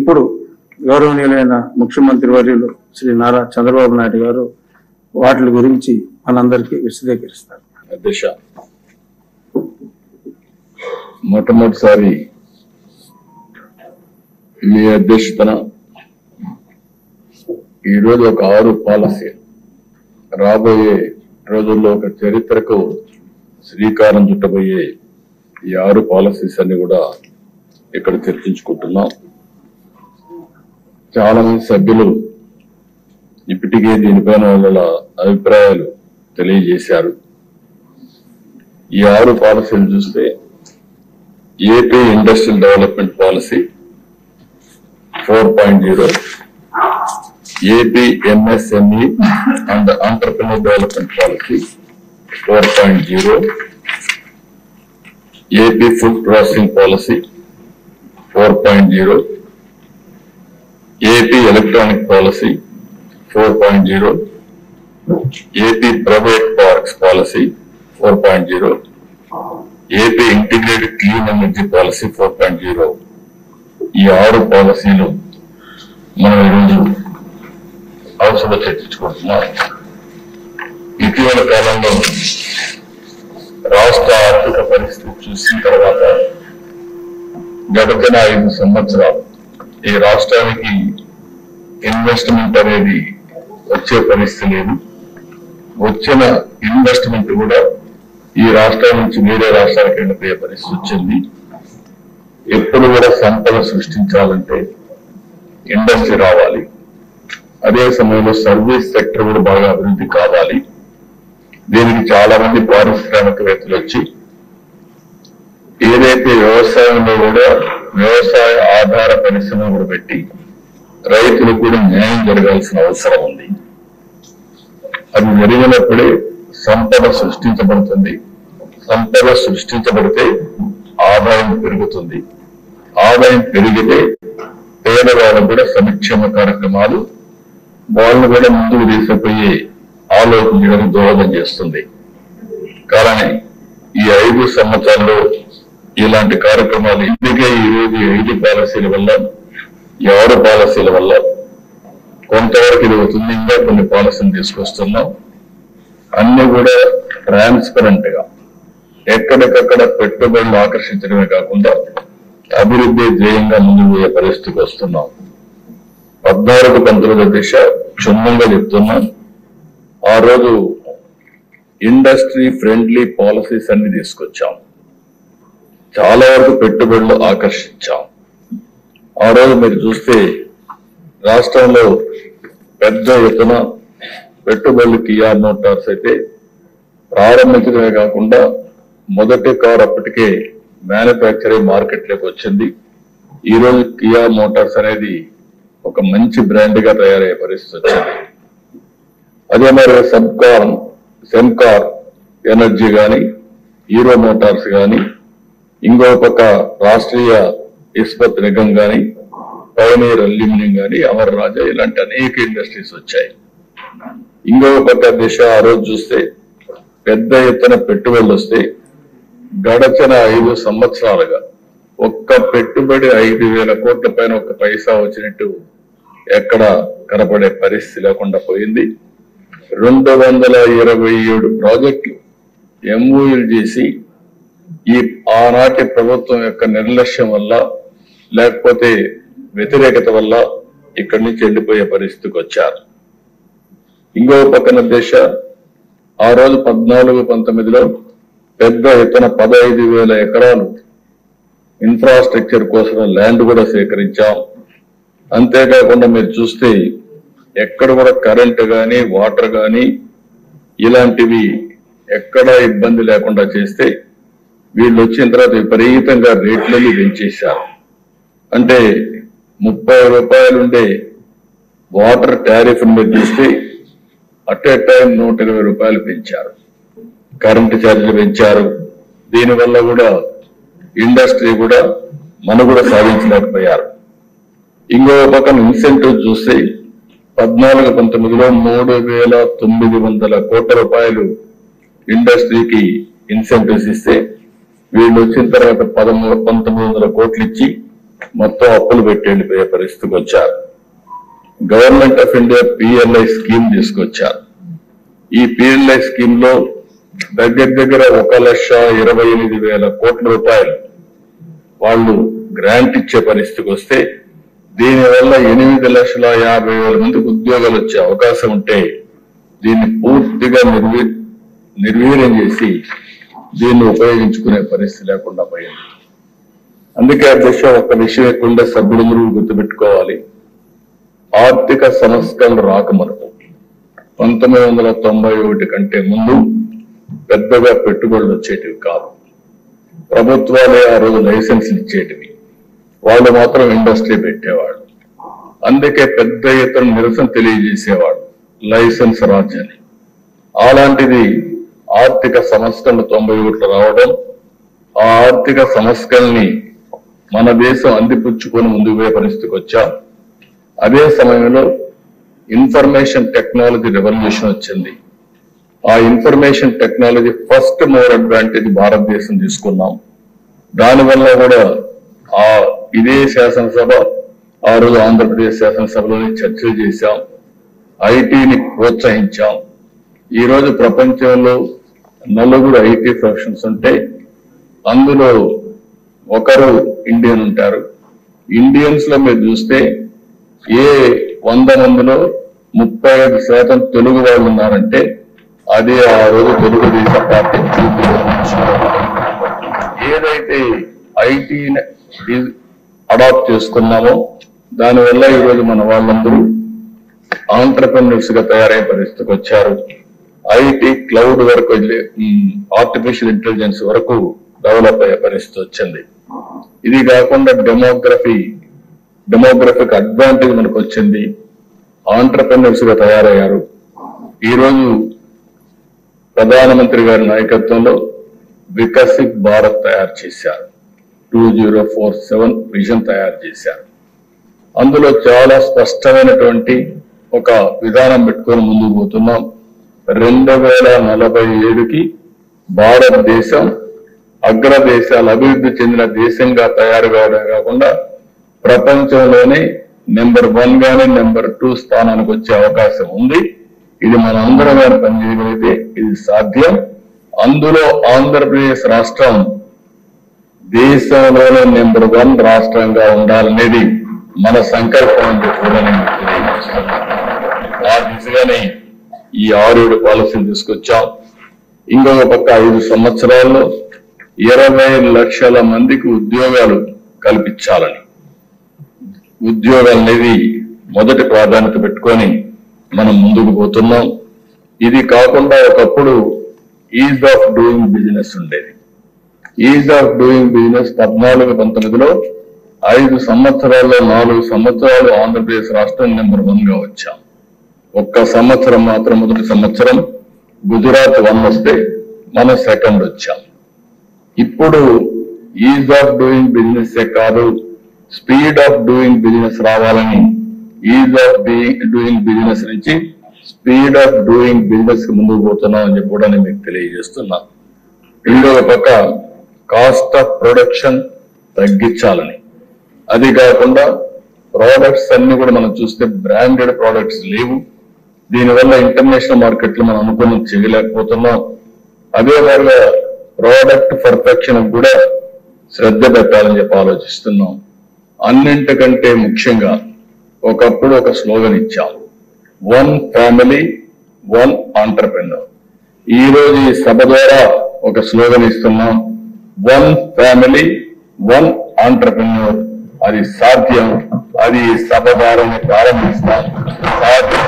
ఇప్పుడు గౌరవనీయులైన ముఖ్యమంత్రి వర్యులు శ్రీ నారా చంద్రబాబు నాయుడు గారు వాటి గురించి మనందరికీ విశదీకరిస్తారు. అధ్యక్ష, మొట్టమొదటిసారి మీ అధ్యక్షతన ఈరోజు ఒక 6 పాలసీ రాబోయే రోజుల్లో ఒక చరిత్రకు శ్రీకారం చుట్టబోయే ఈ 6 పాలసీస్ అన్ని కూడా ఇక్కడ చర్చించుకుంటున్నాం. చాలా మంది సభ్యులు ఇప్పటికే దీనిపైన వాళ్ళ అభిప్రాయాలు తెలియజేశారు. ఈ 6 పాలసీలు చూస్తే AP industrial development policy 4.0, AP MSME and entrepreneur development policy 4.0, AP food processing policy 4.0, AP electronic policy 4.0, AP private parks policy 4.0, AP integrated clean energy policy 4.0. ఈ 6 పాలసీలు మనం ఈరోజు అవసరంగా చర్చించుకుంటున్నాం. ఇటీవల కాలంలో రాష్ట్ర ఆర్థిక పరిస్థితి చూసిన తర్వాత గడిచిన 5 సంవత్సరాలు ఈ రాష్ట్రానికి ఇన్వెస్ట్మెంట్ అనేది వచ్చే పరిస్థితి లేదు. వచ్చిన ఇన్వెస్ట్మెంట్ కూడా ఈ రాష్ట్రం నుంచి వేరే రాష్ట్రాలకు వెళ్ళిపోయే పరిస్థితి వచ్చింది. ఎప్పుడు కూడా సంపద సృష్టించాలంటే ఇండస్ట్రీ రావాలి, అదే సమయంలో సర్వీస్ సెక్టర్ కూడా బాగా అభివృద్ధి కావాలి. దీనికి చాలా మంది పారిశ్రామికవేత్తలు వచ్చి ఏదైతే వ్యవసాయంలో కూడా వ్యవసాయ ఆధార పరిశ్రమ కూడా పెట్టి రైతులకు కూడా న్యాయం జరగాల్సిన అవసరం ఉంది. అది జరిగినప్పుడే సంపద సృష్టించబడుతుంది. సంపద సృష్టించబడితే ఆదాయం పెరుగుతుంది. ఆదాయం పెరిగితే పేదవాళ్ళకు కూడా సంక్షేమ కార్యక్రమాలు వాళ్ళను కూడా ముందుకు తీసుకుపోయే ఆలోచించడానికి దోహదం చేస్తుంది. కానీ ఈ 5 సంవత్సరాల్లో ఇలాంటి కార్యక్రమాలు ఇందుకే ఈరోజు 5 పాలసీల వల్ల, ఈ 6 పాలసీల వల్ల కొంతవరకు ఇది అవుతుంది. ఇంకా కొన్ని పాలసీలు తీసుకొస్తున్నాం. అన్ని కూడా ట్రాన్స్పరెంట్ గా ఎక్కడికక్కడ పెట్టుబడులు ఆకర్షించడమే కాకుండా అభివృద్ధి ధ్యేయంగా ముందుకు పోయే పరిస్థితికి వస్తున్నాం. 14-19 దిశ క్షుణ్ణంగా చెప్తున్నాం. ఆ రోజు ఇండస్ట్రీ ఫ్రెండ్లీ పాలసీస్ అన్ని తీసుకొచ్చాం. చాలా వరకు పెట్టుబడులు ఆకర్షించాం. ఆ రోజు మీరు చూస్తే రాష్ట్రంలో పెద్ద ఎత్తున పెట్టుబడులు కియా మోటార్స్ అయితే ప్రారంభించడమే కాకుండా మొదటి కారు అప్పటికే మ్యానుఫ్యాక్చరింగ్ మార్కెట్లోకి వచ్చింది. ఈ రోజు కియా మోటార్స్ అనేది ఒక మంచి బ్రాండ్ గా తయారయ్యే పరిస్థితి వచ్చింది. అదే మరి సెమ్కార్ ఎనర్జీ కానీ, హీరో మోటార్స్ కానీ, ఇంకో పక్క రాష్ట్రీయ ఇస్పత్ నిగమ్ కానీ, పైనీర్ అల్యూమినియం కానీ, అమర్ రాజా ఇలాంటి అనేక ఇండస్ట్రీస్ వచ్చాయి. ఇంకో పక్క దిశ ఆ రోజు చూస్తే పెద్ద ఎత్తున పెట్టుబడులు వస్తే గడచిన 5 సంవత్సరాలుగా ఒక్క పెట్టుబడి 5,000 కోట్ల పైన ఒక్క పైసా వచ్చినట్టు ఎక్కడ కనపడే పరిస్థితి లేకుండా పోయింది. 227 ప్రాజెక్టులు ఎంఓయూలు చేసి ఈ ఆనాటి ప్రభుత్వం యొక్క నిర్లక్ష్యం వల్ల లేకపోతే వ్యతిరేకత వల్ల ఇక్కడి నుంచి వెళ్ళిపోయే పరిస్థితికి వచ్చారు. ఇంకో పక్కన దేశ ఆ రోజు 14-19లో పెద్ద ఎత్తున 15,000 ఎకరాలు ఇన్ఫ్రాస్ట్రక్చర్ కోసం ల్యాండ్ కూడా సేకరించాం. అంతేకాకుండా మీరు చూస్తే ఎక్కడ కూడా కరెంట్ కానీ, వాటర్ కానీ ఇలాంటివి ఎక్కడ ఇబ్బంది లేకుండా చేస్తే వీళ్ళు వచ్చిన తర్వాత విపరీతంగా రేట్లని పెంచేశారు. అంటే 30 రూపాయలు ఉండే వాటర్ టారిఫ్ మీరు చూస్తే అట్ ఏ టైం 120 రూపాయలు పెంచారు. కరెంటు ఛార్జీలు పెంచారు. దీనివల్ల కూడా ఇండస్ట్రీ కూడా మనుగడ సాధించలేకపోయారు. ఇంకో పక్కన ఇన్సెంటివ్ చూస్తే 14-19లో 3,900 కోట్ల రూపాయలు ఇండస్ట్రీకి ఇన్సెంటివ్స్ ఇస్తే వీళ్ళు వచ్చిన తర్వాత 1,900 కోట్లు ఇచ్చి మొత్తం అప్పులు పెట్టి వెళ్ళిపోయే పరిస్థితికి వచ్చారు. Government of India PLI scheme తీసుకొచ్చారు. ఈ పిఎల్ఐ స్కీమ్ లో దగ్గర 1,28,000 కోట్ల రూపాయలు వాళ్ళు గ్రాంట్ ఇచ్చే పరిస్థితికి వస్తే, దీనివల్ల 8,50,000 మందికి ఉద్యోగాలు వచ్చే అవకాశం ఉంటే దీన్ని పూర్తిగా నిర్వీర్యం చేసి దీన్ని ఉపయోగించుకునే పరిస్థితి లేకుండా పోయింది. అందుకే అధ్యక్ష, ఒక విషయం ఎక్కువ సభ్యులందరూ గుర్తుపెట్టుకోవాలి. ఆర్థిక సంస్కరణలు రాకమునుపు 1991 కంటే ముందు పెద్దగా పెట్టుబడులు వచ్చేటివి కాదు. ప్రభుత్వాలే ఆ రోజు లైసెన్స్లు ఇచ్చేటివి, వాళ్ళు మాత్రం ఇండస్ట్రీ పెట్టేవాళ్ళు. అందుకే పెద్ద ఎత్తున నిరసన తెలియజేసేవాడు లైసెన్స్ రాజ్యాన్ని. అలాంటిది ఆర్థిక సంస్కరణలు 91 రావడం, ఆ ఆర్థిక సంస్కరణని మన దేశం అందిపుచ్చుకొని ముందుకు పోయే పరిస్థితికి వచ్చాం. అదే సమయంలో ఇన్ఫర్మేషన్ టెక్నాలజీ రెవల్యూషన్ వచ్చింది. ఆ information technology first more advantage భారతదేశం తీసుకున్నాం. దానివల్ల కూడా ఇదే శాసనసభ ఆ రోజు ఆంధ్రప్రదేశ్ శాసనసభలోనే చర్చలు చేశాం, ఐటీని ప్రోత్సహించాం. ఈ రోజు ప్రపంచంలో 4 ఐటీ ప్రొఫెషన్స్ ఉంటే అందులో ఒకరు ఇండియన్ ఉంటారు. ఇండియన్స్ లో మీరు చూస్తే ఏ 100 మందిలో 35% తెలుగు వాళ్ళు ఉన్నారంటే అదే ఆ రోజు తెలుగుదేశం పార్టీ. ఏదైతే ఐటీని అడాప్ట్ చేసుకున్నామో దానివల్ల ఈరోజు మన వాళ్ళందరూ ఆంటర్‌ప్రెన్యూర్స్ గా తయారయ్యే పరిస్థితికి వచ్చారు. ఐటీ, క్లౌడ్ వరకు, ఆర్టిఫిషియల్ ఇంటెలిజెన్స్ వరకు డెవలప్ అయ్యే పరిస్థితి వచ్చింది. ఇది కాకుండా డెమోగ్రఫిక్ అడ్వాంటేజ్ మనకు వచ్చింది. ఆంటర్‌ప్రెన్యూర్స్ గా తయారయ్యారు. ఈరోజు ప్రధానమంత్రి గారి నాయకత్వంలో వికసిత్ భారత్ తయారు చేశారు. 2047 విజన్ తయారు చేశారు. అందులో చాలా స్పష్టమైనటువంటి ఒక విధానం పెట్టుకొని ముందుకు పోతున్నాం. 2047కి భారతదేశం అగ్రదేశాలు, అభివృద్ధి చెందిన దేశంగా తయారు కావడమే కాకుండా ప్రపంచంలోనే నెంబర్ 1 గానీ నెంబర్ 2 స్థానానికి వచ్చే అవకాశం ఉంది. ఇది మన అందరం గారు పనిచేయగలిగితే ఇది సాధ్యం. అందులో ఆంధ్రప్రదేశ్ రాష్ట్రం దేశంలోనే నెంబర్ 1 రాష్ట్రంగా ఉండాలనేది మన సంకల్పం అని కూడా నేను తెలియజేస్తున్నాను. ఆ దిశగానే ఈ 6-7 పాలసీలు తీసుకొచ్చాం. ఇంకొక పక్క 5 సంవత్సరాల్లో 20 లక్షల మందికి ఉద్యోగాలు కల్పించాలని, ఉద్యోగాలు అనేది మొదటి ప్రాధాన్యత పెట్టుకొని మనం ముందుకు పోతున్నాం. ఇది కాకుండా ఒకప్పుడు ఈజ్ ఆఫ్ డూయింగ్ బిజినెస్ ఉండేది. ఈజ్ ఆఫ్ డూయింగ్ బిజినెస్ 14-19లో 5 సంవత్సరాల్లో 4 సంవత్సరాలు ఆంధ్రప్రదేశ్ రాష్ట్రం నెంబర్ 1 గా వచ్చాం. ఒక్క సంవత్సరం మాత్రం, మొదటి సంవత్సరం గుజరాత్ 1 వస్తే మనం 2nd వచ్చాం. ఇప్పుడు ఈజ్ ఆఫ్ డూయింగ్ బిజినెస్ కాదు, స్పీడ్ ఆఫ్ డూయింగ్ బిజినెస్ రావాలని ఈజ్ ఆఫ్ డూయింగ్ బిజినెస్ నుంచి స్పీడ్ ఆఫ్ డూయింగ్ బిజినెస్ కి ముందుకు పోతున్నాం అని చెప్పి కూడా నేను మీకు తెలియజేస్తున్నా. ఇంకొక పక్క కాస్ట్ ఆఫ్ ప్రొడక్షన్ తగ్గించాలని, అది కాకుండా ప్రోడక్ట్స్ అన్ని కూడా మనం చూస్తే బ్రాండెడ్ ప్రోడక్ట్స్ లేవు. దీనివల్ల ఇంటర్నేషనల్ మార్కెట్ లో మనం అనుకుని చేయలేకపోతున్నాం. అదే విధంగా ప్రోడక్ట్ పర్ఫెక్షన్ కూడా శ్రద్ధ పెట్టాలని చెప్పి ఆలోచిస్తున్నాం. అన్నింటికంటే ముఖ్యంగా ఒకప్పుడు ఒక స్లోగన్ ఇచ్చాం, 1 ఫ్యామిలీ 1 ఆంటర్‌ప్రెన్యూర్. ఈ రోజు ఈ సభ ద్వారా ఒక స్లోగన్ ఇస్తున్నాం, 1 ఫ్యామిలీ 1 ఆంటర్‌ప్రెన్యూర్. అది సాధ్యం. అది సభ ద్వారా ప్రారంభిస్తాం.